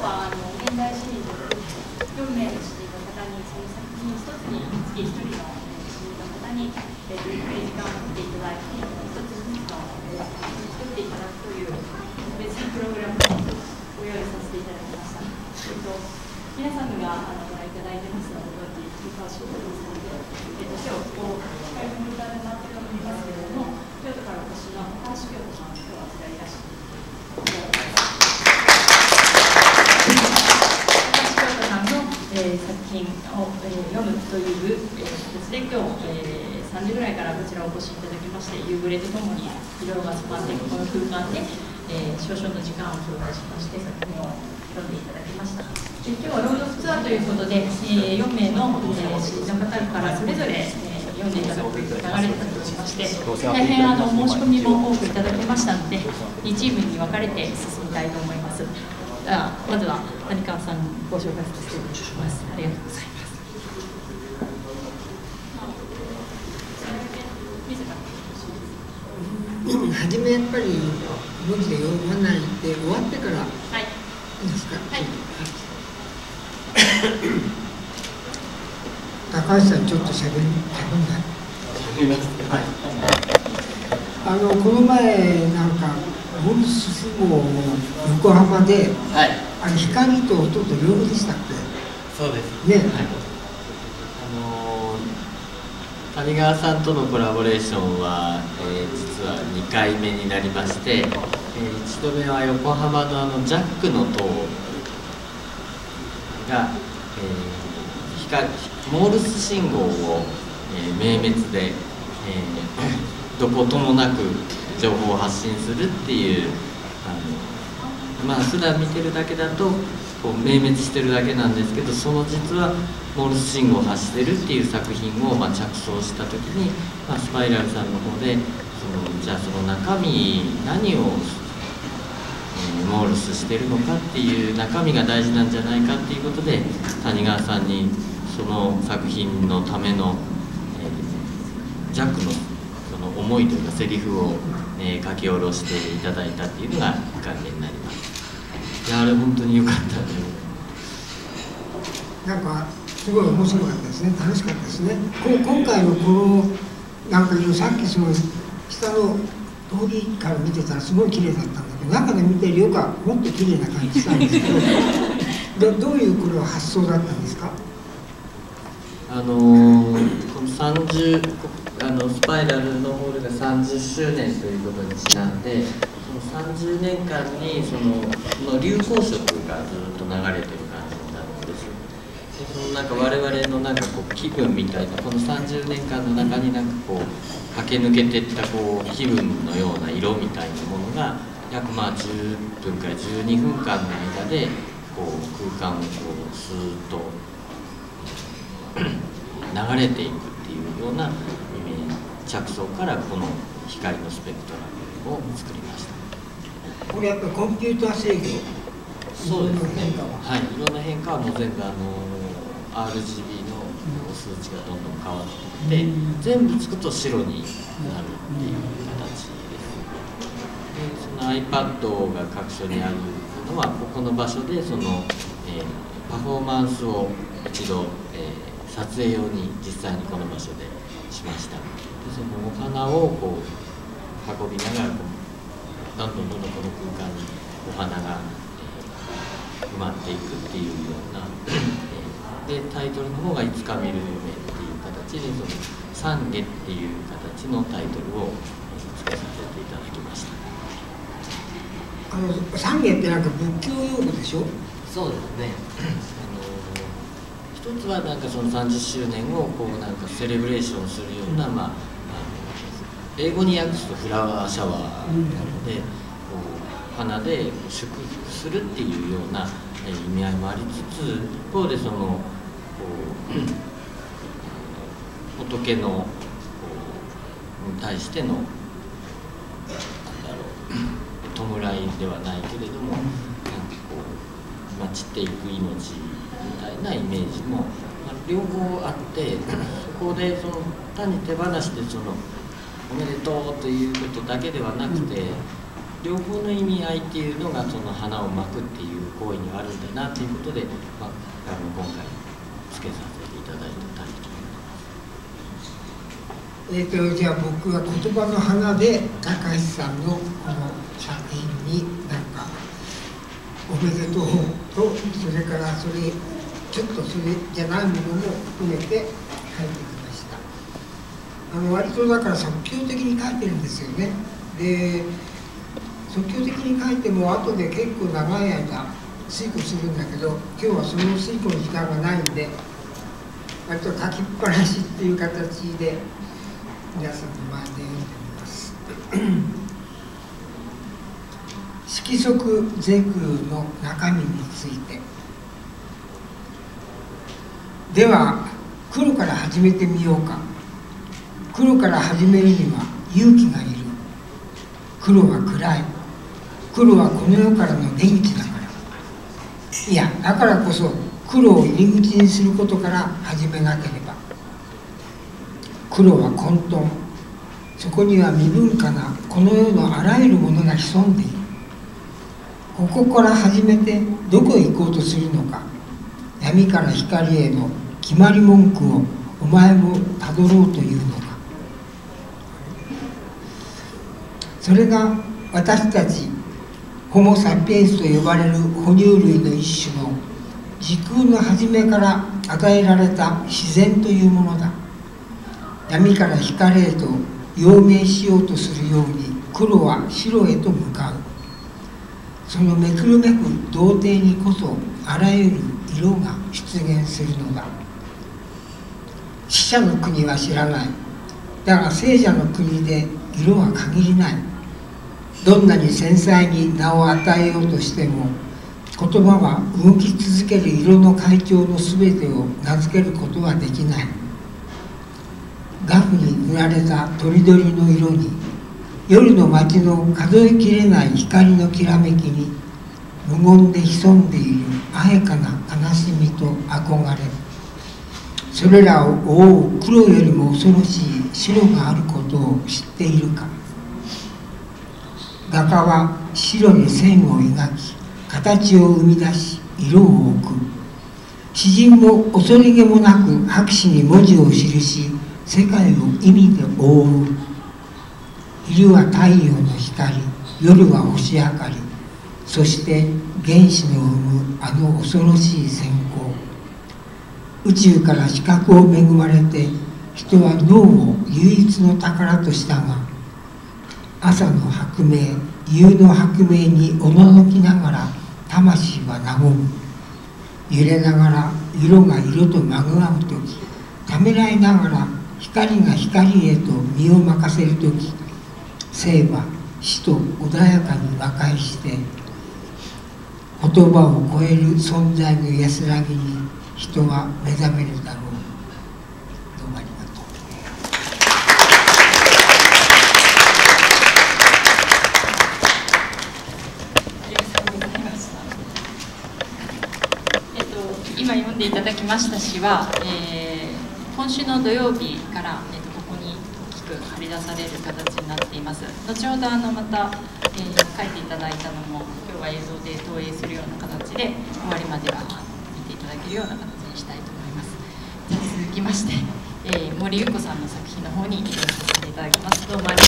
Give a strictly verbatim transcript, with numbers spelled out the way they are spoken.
はあの現代シリーズよんめいの詩人の方にその作品一つにつきひとりの詩人の方に、えー、ゆっくり時間をかけていただいて一つずつの、えー、作品を作っていただくという別なプログラムをご用意させていただきました。えっと、皆さんがあのご覧いただいてますのでご存知湯川翔太ですので、えっと、今日こう司会の歌で回っておりますけれども、京都からお越しの高橋京都さん、今日はあちらいらっしゃいます。えー、作品を、えー、読むという、えー、形で今日、えー、さんじぐらいからこちらお越しいただきまして、夕暮れとともに色が染まっていくこの空間で、えー、少々の時間を頂戴しまして作品を読んでいただきました。で今日は朗読ツアーということで、えー、よんめいの、えー、詩人の方からそれぞれ、えー、読んでいただく流れになっておりまして、大変あの申し込みも多くいただきましたので、にチームに分かれて進みたいと思います。あまずは谷川さんご紹介させていただきます。ありがとうございます。 初めやっぱり文字で読まないで終わってからいいですか。はい。高橋さんちょっとしゃべりしゃべんない。はい。あのこの前なんかモルス相撲の横浜で、はい、あれ光と音と両方でしたっけ。 そうですね。はい、 あのー、谷川さんとのコラボレーションは、えー、実はにかいめになりまして、えー、いちどめは横浜のあのジャックの塔が、えー、光モールス信号を、えー、明滅で、えー、どこともなく情報を発信するっていう、あのまあ普段見てるだけだとこう明滅してるだけなんですけど、その実はモールス信号を発してるっていう作品をまあ着想した時に、まあ、スパイラルさんの方でそのじゃあその中身何を、えー、モールスしてるのかっていう中身が大事なんじゃないかっていうことで、谷川さんにその作品のための、えー、ジャックのその思いというかセリフを、えー、書き下ろしていただいたっていうのがいっかいめになります。いやあれ本当に良かったね。 なんかすごい面白かったですね。楽しかったですね。こ今回のこのなんかさっきその下の通りから見てたらすごい綺麗だったんだけど、中で見てるよりはもっと綺麗な感じしたんですけどど, どういうこれは発想だったんですか。 あのー、このさんじゅうあのスパイラルのホールがさんじゅっしゅうねんということにちなんで、そのさんじゅうねんかんにそのその流行色がずっと流れてる感じになるんです。でそのなんか我々のなんかこう気分みたいな、このさんじゅうねんかんの中になんかこう駆け抜けていったこう気分のような色みたいなものが約まあじゅっぷんからじゅうにふんかんの間でこう空間をこうスーッと流れていくっていうようなイメージ着想からこの光のスペクトラムを作りました。 これやっぱりコンピューター制御、 そうですね。はい、いろんな変化はもう全部あの アールジービー の数値がどんどん変わっていって、全部つくと白になるっていう形です。でその iPad が各所にあるのはここの場所でその、えー、パフォーマンスを一度、えー撮影用に実際にこの場所でしました。でそのお花をこう運びながらこうどんどんどんどんこの空間にお花が、えー、埋まっていくっていうような、えー、でタイトルの方が「いつか見る夢」っていう形でその三下っていう形のタイトルをつけさせていただきました。 あの三下ってなんか仏教用語でしょ。 そうですね。一つはなんかそのさんじゅっしゅうねんをこうなんかセレブレーションするような、まあ、あの英語に訳すとフラワーシャワーなので、こう花で祝福するっていうような意味合いもありつつ、一方でそのこう仏のこうに対してのなんだろう弔いではないけれども、なんかこう、まあ、散っていく命みたいなイメージも、まあ、両方あって、そこでその単に手放してそのおめでとうということだけではなくて、 両方の意味合いっていうのがその花を巻くっていう行為にはあるんだなっていうことで、まあ、あの今回つけさせていただいたりと思います。 えーとじゃあ僕は言葉の花で高橋さんのこの作品になんかおめでとうと、それからそれちょっとそれじゃないものも含めて書いてきました。あの割とだから即興的に書いてるんですよね。で即興的に書いても後で結構長い間推敲するんだけど、今日はその推敲の時間がないんで割と書きっぱなしっていう形で皆さんの前で読んでみます。色即是空の中身について。では黒から始めてみようか。黒から始めるには勇気がいる。黒は暗い。黒はこの世からの出口だから。いや、だからこそ黒を入り口にすることから始めなければ。黒は混沌。そこには未分化なこの世のあらゆるものが潜んでいる。ここから始めてどこへ行こうとするのか。闇から光への決まり文句をお前もたどろうというのか。それが私たちホモ・サピエンスと呼ばれる哺乳類の一種の時空の初めから与えられた自然というものだ。闇から光へと陽明しようとするように黒は白へと向かう。そのめくるめく童貞にこそあらゆる色が出現するのだ。死者の国は知らない。だが聖者の国で色は限りない。どんなに繊細に名を与えようとしても、言葉は動き続ける色の階調のすべてを名付けることはできない。画布に塗られたとりどりの色に、夜の街の数えきれない光のきらめきに、無言で潜んでいるあやかな悲しみと憧れ、それらを覆う黒よりも恐ろしい白があることを知っているか。画家は白に線を描き、形を生み出し、色を置く。詩人も恐れげもなく白紙に文字を記し、世界を意味で覆う。昼は太陽の光、夜は星明かり、そして原子の生むあの恐ろしい閃光。宇宙から視覚を恵まれて、人は脳を唯一の宝としたが、朝の白明、夕の白明におののきながら魂は和む。揺れながら色が色とまぐわうとき、ためらいながら光が光へと身を任せるとき、生は死と穏やかに和解して、言葉を超える存在の安らぎに人は目覚めるだろう。どうもありがとう。 ありがとうございました。えっと今読んでいただきました詩は、えー、今週の土曜日から、えっと、ここに大きく貼り出される形になっています。後ほどあのまた、えー、書いていただいたのも今日は映像で投影するような形で終わりまでは見ていただけるような形にしたいと思います。じゃあ続きまして、えー、森優子さんの作品の方に移動させていただきます。どうもありがとうございました。